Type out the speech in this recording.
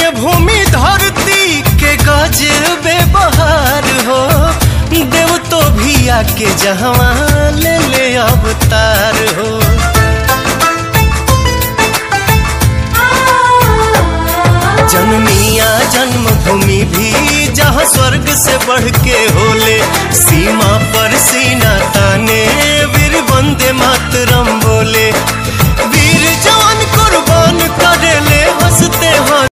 पुण्य भूमि धरती के गजबे बहार हो, देव तो भी आके जहवा ले ले अवतार हो। जनमिया जन्मभूमि भी जहाँ स्वर्ग से बढ़ के होले, सीमा पर सीना तान